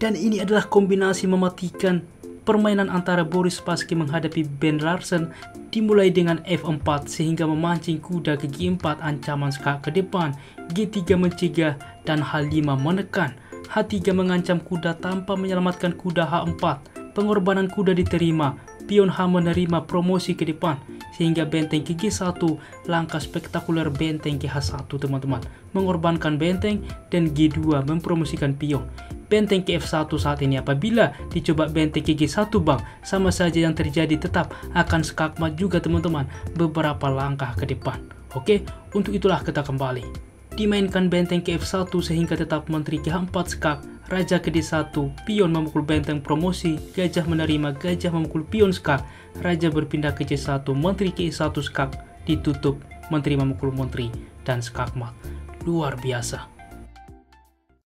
Dan ini adalah kombinasi mematikan permainan antara Boris Spassky menghadapi Ben Larsen, dimulai dengan F4 sehingga memancing kuda ke G4 ancaman skak ke depan, G3 mencegah, dan H5 menekan. H3 mengancam kuda tanpa menyelamatkan kuda H4. Pengorbanan kuda diterima, pion H menerima promosi ke depan, sehingga benteng ke G1, langkah spektakuler benteng ke H1 teman-teman, mengorbankan benteng, dan G2 mempromosikan pion. Benteng ke F1 saat ini apabila dicoba benteng ke G1 bang, sama saja yang terjadi, tetap akan skakmat juga teman-teman, beberapa langkah ke depan. Oke, untuk itulah kita kembali. Dimainkan benteng ke F1 sehingga tetap menteri ke H4 skak, raja ke D1, pion memukul benteng promosi, gajah menerima, gajah memukul pion skak, raja berpindah ke C1, menteri ke E1 skak, ditutup, menteri memukul menteri, dan skakmat. Luar biasa.